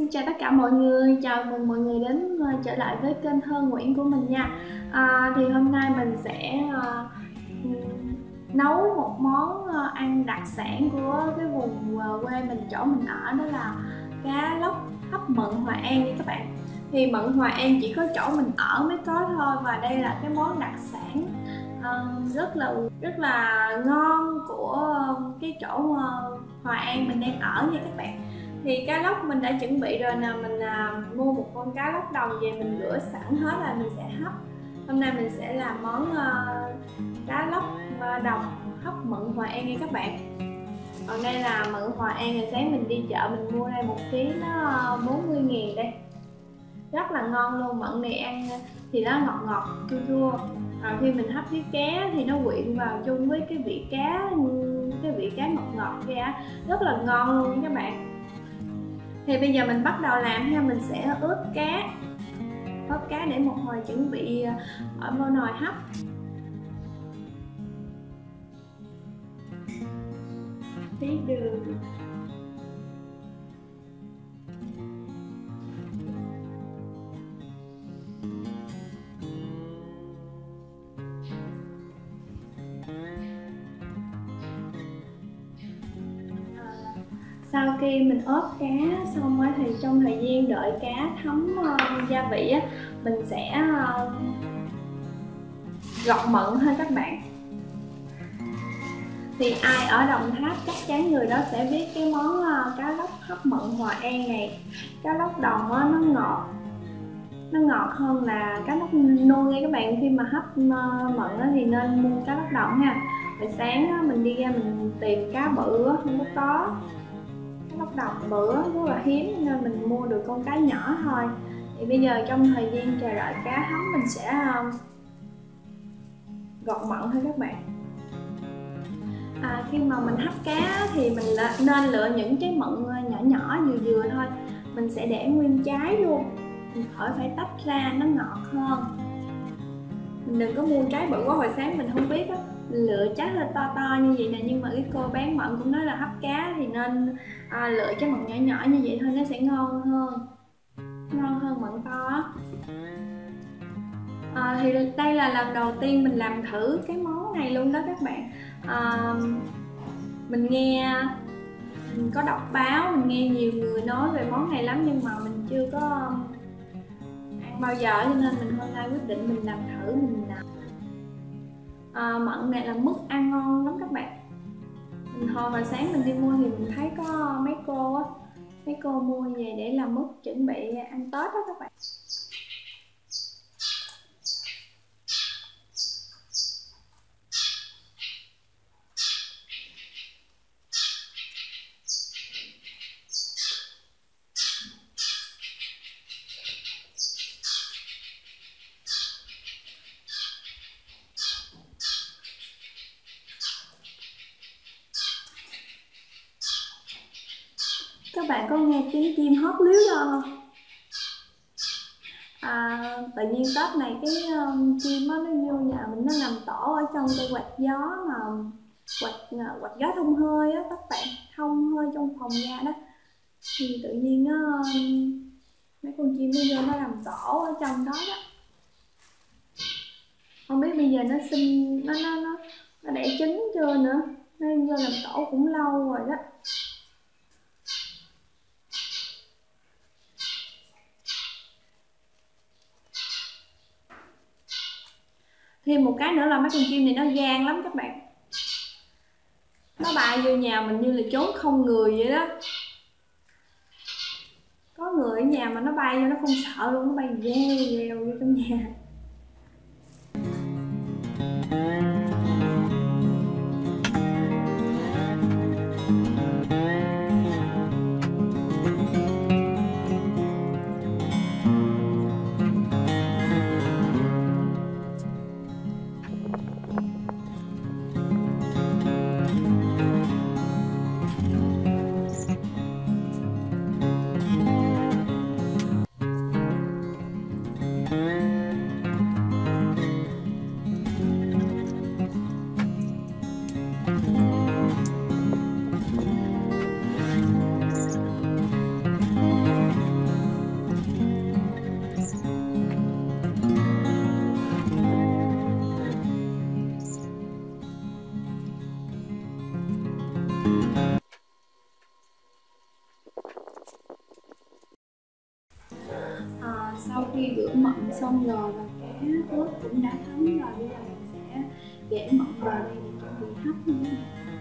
chào tất cả mọi người, chào mừng mọi người đến trở lại với kênh Thơ Nguyễn của mình nha. Thì hôm nay mình sẽ nấu một món ăn đặc sản của cái vùng quê mình, chỗ mình ở, đó là cá lóc hấp mận Hòa An nha các bạn. Thì mận Hòa An chỉ có chỗ mình ở mới có thôi, và đây là cái món đặc sản rất là ngon của cái chỗ Hòa An mình đang ở nha các bạn. Thì cá lóc mình đã chuẩn bị rồi nè, mình mua một con cá lóc đồng về, mình rửa sẵn hết là mình sẽ hấp. Hôm nay mình sẽ làm món cá lóc đồng hấp mận Hòa An nha các bạn. Còn đây là mận Hòa An, ngày sáng mình đi chợ mình mua đây 1 kg nó 40.000 đây, rất là ngon luôn. Mận này ăn thì nó ngọt ngọt chua chua, rồi khi mình hấp với cá thì nó quyện vào chung với cái vị cá ngọt ngọt ra, rất là ngon luôn các bạn. Thì bây giờ mình bắt đầu làm ha. Mình sẽ ướp cá để một hồi chuẩn bị ở vô nồi hấp. Tí đường, sau khi mình ướp cá xong thì trong thời gian đợi cá thấm gia vị á, mình sẽ gọt mận thôi các bạn. Thì ai ở Đồng Tháp chắc chắn người đó sẽ biết cái món cá lóc hấp mận Hòa An này. Cá lóc đồng á, nó ngọt hơn là cá lóc nuôi nha các bạn. Khi mà hấp mận á, thì nên mua cá lóc đồng ha. Rồi sáng á, mình đi ra mình tìm cá bự á, không có cá lóc đồng bự á, rất là hiếm, nên mình mua được con cá nhỏ thôi. Thì bây giờ trong thời gian chờ đợi cá hấp, mình sẽ gọt mận thôi các bạn. Khi mà mình hấp cá thì mình nên lựa những trái mận nhỏ nhỏ vừa vừa thôi. Mình sẽ để nguyên trái luôn, mình khỏi phải tách ra, nó ngọt hơn. Mình đừng có mua trái bự quá. Hồi sáng mình không biết á, lựa trái hơi to to như vậy nè, nhưng mà cái cô bán mận cũng nói là hấp cá thì nên lựa trái mận nhỏ nhỏ như vậy thôi, nó sẽ ngon hơn mận to á. Thì đây là lần đầu tiên mình làm thử cái món này luôn đó các bạn. Mình có đọc báo, mình nghe nhiều người nói về món này lắm, nhưng mà mình chưa có ăn bao giờ, cho nên mình hôm nay quyết định mình làm thử. Mận này là mứt ăn ngon lắm các bạn. Hồi mà sáng mình đi mua thì mình thấy có mấy cô mua về để làm mứt chuẩn bị ăn Tết đó các bạn. Các bạn có nghe tiếng chim hót líu lo không? Tự nhiên Tết này cái chim nó vô nhà mình, nó nằm tổ ở trong cây quạt gió, mà quạt gió thông hơi á các bạn, thông hơi trong phòng ra đó. Thì tự nhiên mấy con chim nó vô, nó làm tổ ở trong đó đó. Không biết bây giờ nó sinh nó đẻ trứng chưa nữa, nó vô làm tổ cũng lâu rồi đó. Thêm một cái nữa là mấy con chim này nó gan lắm các bạn. Nó bay vô nhà mình như là trốn không người vậy đó. Có người ở nhà mà nó bay vô nó không sợ luôn, nó bay reo vô trong nhà. khi rửa mận xong rồi và cá ướp cũng đã thấm rồi, bây giờ mình sẽ để mận vào đây để chuẩn bị hấp nữa.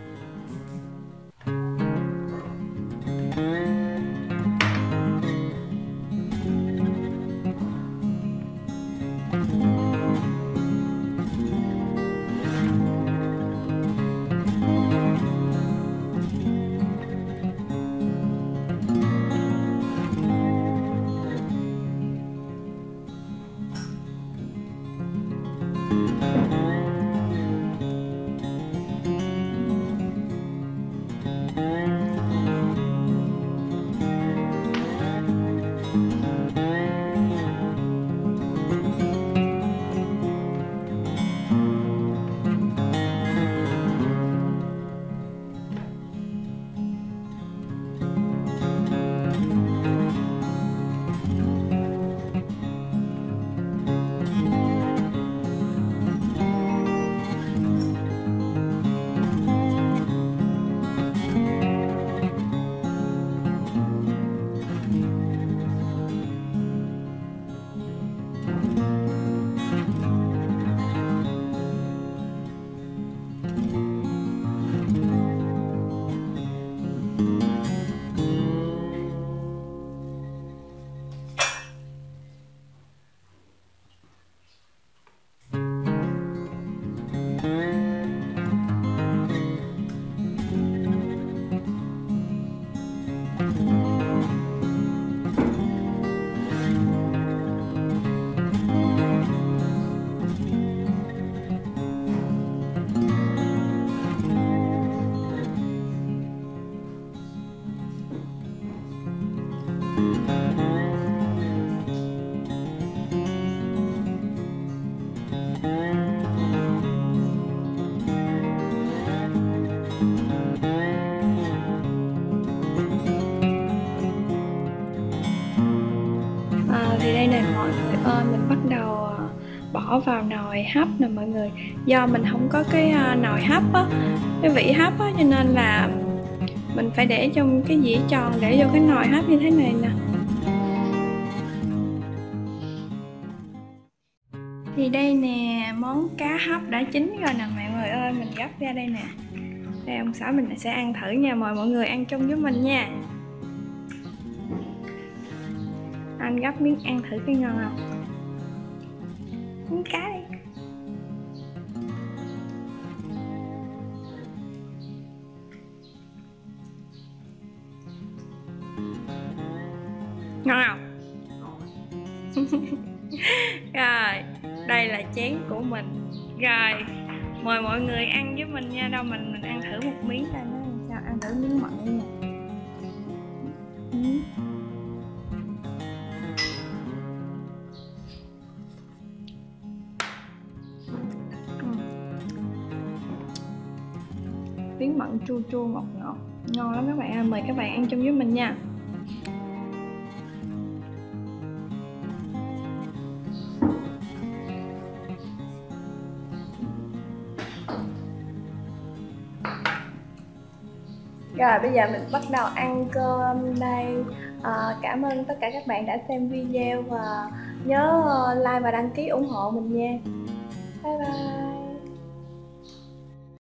Thì đây nè mọi người ơi, mình bắt đầu bỏ vào nồi hấp nè mọi người. Do mình không có cái nồi hấp á, cái vỉ hấp á, cho nên là mình phải để trong cái dĩa tròn để vô cái nồi hấp như thế này nè. Thì đây nè, món cá hấp đã chín rồi nè mọi người ơi, mình gấp ra đây nè. Đây ông xã mình sẽ ăn thử nha, mời mọi người ăn chung với mình nha. Anh gấp miếng ăn thử cái ngon không? Miếng cá đi. Ngon không? Rồi, đây là chén của mình. Rồi, mời mọi người ăn với mình nha. Đâu mình ăn thử một miếng coi nó làm sao. Ăn thử miếng mặn nha. Miếng mặn chua chua ngọt ngọt, ngon lắm các bạn ơi. Mời các bạn ăn chung với mình nha. Rồi bây giờ mình bắt đầu ăn cơm đây. Cảm ơn tất cả các bạn đã xem video và nhớ like và đăng ký ủng hộ mình nha.